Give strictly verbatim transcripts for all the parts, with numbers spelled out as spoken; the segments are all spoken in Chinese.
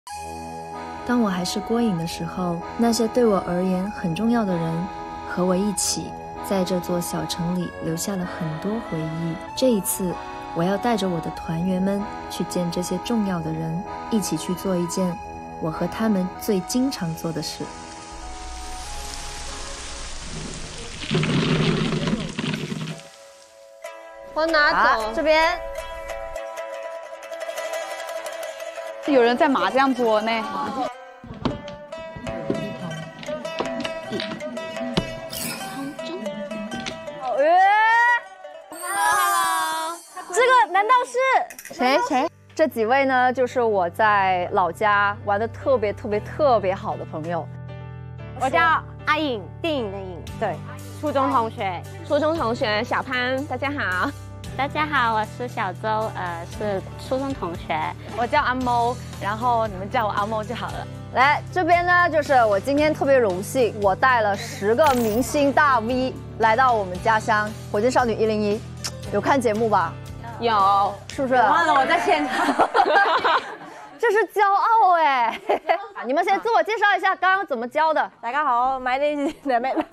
当我还是郭颖的时候，那些对我而言很重要的人，和我一起在这座小城里留下了很多回忆。这一次，我要带着我的团员们去见这些重要的人，一起去做一件我和他们最经常做的事。 往哪走？ 这边有人在麻将桌呢。 这个难道是谁谁？这几位呢，就是我在老家玩的特别特别特别好的朋友。 我叫阿颖，电影的颖。 对， 初中同学，初中同学小潘，大家好。 大家好，我是小周，呃，是初中同学。 我叫阿猫，然后你们叫我阿猫就好了。 来这边呢，就是我今天特别荣幸，我带了十个明星大 V 来到我们家乡火箭少女一零一，有看节目吧？ 有， 是不是？ 忘了我在现场。 这是骄傲哎！你们先自我介绍一下，刚刚怎么教的？ 大家好，my name is my name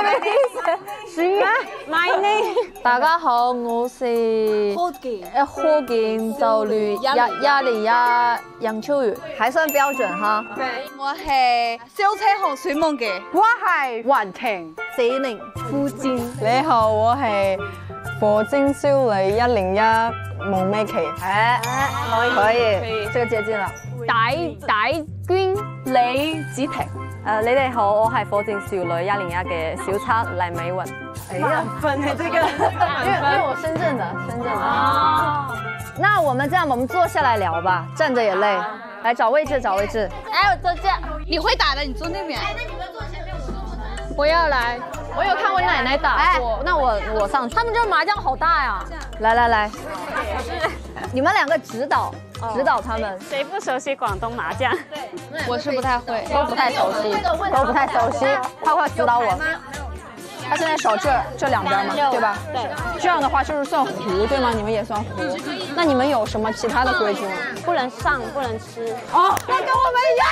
is 十一 ，my name。 大家好，我是福建，誒福建就旅一一零一楊秋月， 還算標準哈。 對，我係小車行水夢嘅，我係雲婷四零福建。 你好，我係火箭少女一零一夢美琪。 哎，可以，可以，這個接近了。 大大娟李子婷。 誒，你哋好，我係火箭少女一零一嘅小七黎美雲。 哎呀， 分哎，這個， 因為因為我深圳的，深圳的。哦。那我們這樣，我們坐下來聊吧，站着也累。來找位置，找位置。 哎，我坐這。你會打的，你坐那邊。哎，那你們坐前面，我坐這。 我要來。 我有看我奶奶打過，那我我上去。他們這麻將好大呀！ 來來來，你們兩個指導，指導他們。 誰不熟悉廣東麻將？ 我是不太會， 都不太熟悉，都不太熟悉。快快指導我。他現在手這這兩邊嘛，對吧？ 對。 這樣的話就是算胡，對嗎？你們也算胡。那你們有什麼其他的規矩嗎？ 不能上，不能吃。 哦，那跟我們一樣。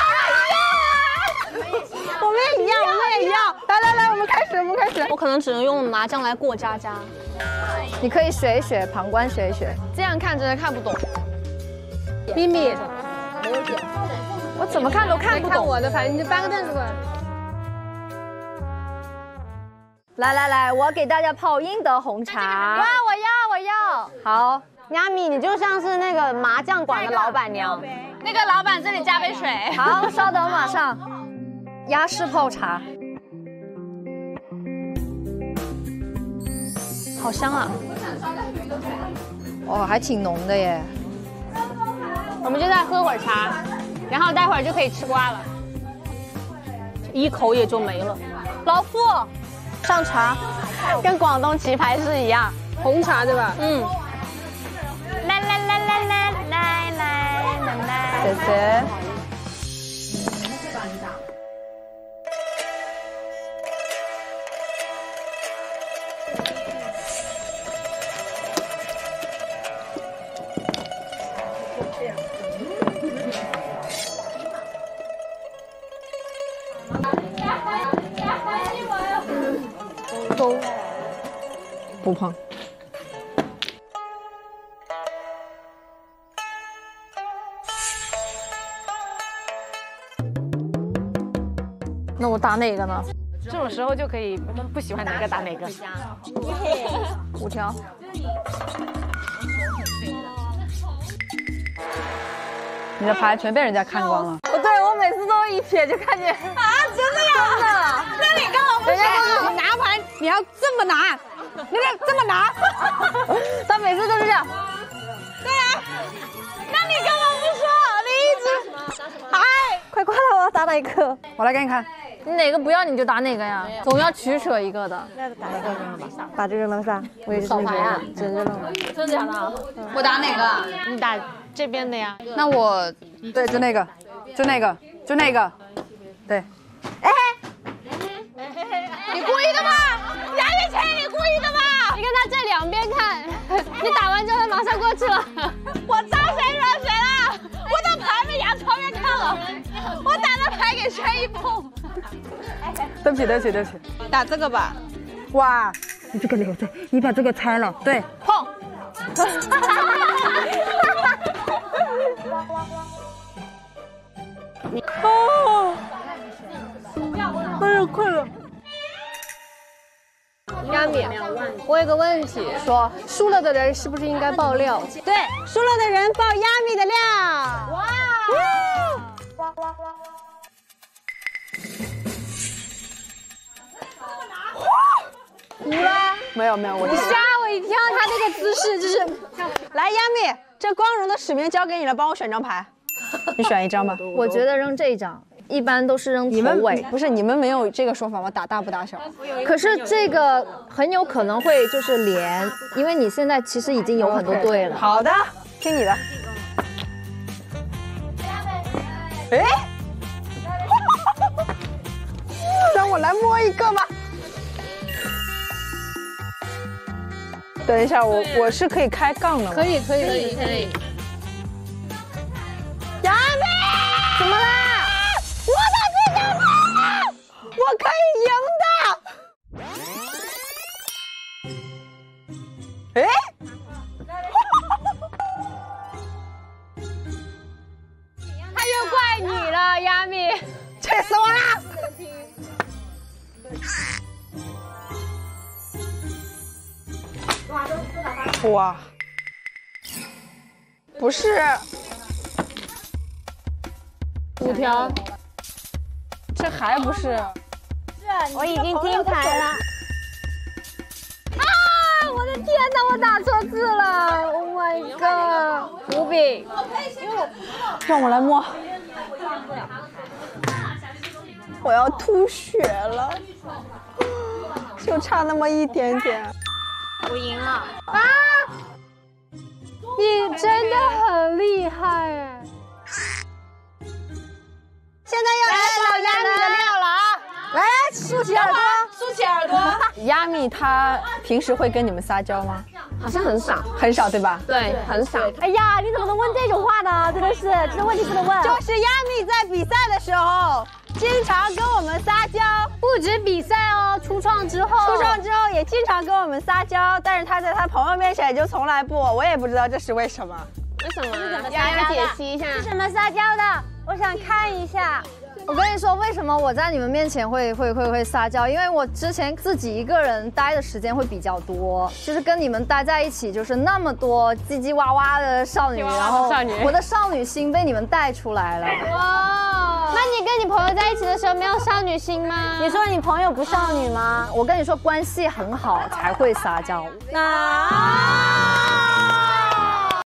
我們也一樣，我們也一樣。來來來，我們開始，我們開始。 我可能只能用麻將來過家家。 你可以學一學，旁觀學一學。 這樣看真的看不懂。 咪咪， 我怎麼看都看不懂。 看我的，反正你就搬個凳子過來。 來來來，我給大家泡英德紅茶。 哇，我要，我要。 好， 亞米，你就像是那個麻將館的老闆娘。 那個老闆這裡加杯水。 好，稍等，馬上。鴨式泡茶， 好香啊！ 哦，還挺濃的耶。 我們就再喝會兒茶，然後待會兒就可以吃瓜了。 一口也就沒了。 老傅，上茶，跟廣東棋牌室一樣， 紅茶對吧？ 嗯。來來來來來來來來， 姐姐。 都不碰。 那我打哪個呢？ 這種時候就可以不喜歡哪個打哪個。 五條。 你的牌全被人家看光了。 我對我每次都一瞥就看見。啊，真的呀？真的。 那你幹嘛不說？你拿牌你要這麼拿，你得這麼拿。 他每次都是這樣。 對啊。那你幹嘛不說？你一直。哎， 快過來，我要打哪一個？ 我來給你看。 你哪個不要你就打哪個呀，總要取捨一個的。 那打一個扔了吧，把這個扔上。我也是掃牌啊？ 真扔了。 真的假的？ 我打哪個？ 你打這邊的呀。 那我對，就那個，就那個，就那個，對。 哎，你故意的吧？楊雨晴，你故意的吧？ 你跟他這兩邊看，你打完之後他馬上過去了。 我招誰惹誰了？我的牌被楊超越看了。 还给吹一碰。 对不起，对不起，对不起。 打这个吧。 哇，你这个留着，你把这个拆了，对， 碰。 哦，哎呀，快了。 亚米，我有个问题，说输了的人是不是应该爆料？ 对，输了的人爆亚米的料。哇！ 哭啦？没有没有，我你吓我一跳，他那个姿势就是。 来，亚米，这光荣的使命交给你了，帮我选张牌。你选一张吧。 我觉得扔这一张，一般都是扔你们头尾。 不是你们没有这个说法吗？打大不打小。 可是这个很有可能会就是连，因为你现在其实已经有很多队了。 好的，听你的。哎，让我来摸一个吧。等一下，我我是可以开杠的吗？ 可以可以可以可以。 亚米，怎么啦？我的这张牌了，我可以赢的。哎， 他又怪你了，亚米， 气死我了！哇，不是五条， 这还不是？ 我已经听牌了。 啊！我的天哪，我打错字了 ！Oh my god！ 五比。 让我来摸。我要吐血了，就差那么一点点。 我赢了啊！你真的很厉害哎！ 现在要来老亚米的料了啊！来，竖起耳朵，竖起耳朵。亚米他平时会跟你们撒娇吗？ 好像很少， 很少对吧？ 对，很少。 哎呀，你怎么能问这种话呢？真的是，这个问题不能问。 就是亚米在比赛的时候，经常跟我们撒娇， 不止比赛哦，出创之后， 出创之后也经常跟我们撒娇，但是他在他朋友面前就从来不，我也不知道这是为什么。 为什么？是怎么撒娇的？解析一下。 是什么撒娇的？我想看一下。我跟你说，为什么我在你们面前会会会会撒娇？因为我之前自己一个人待的时间会比较多，就是跟你们待在一起，就是那么多叽叽哇哇的少女，然后我的少女心被你们带出来了。 哇！那你跟你朋友在一起的时候没有少女心吗？ 你说你朋友不少女吗？我跟你说，关系很好才会撒娇。 那。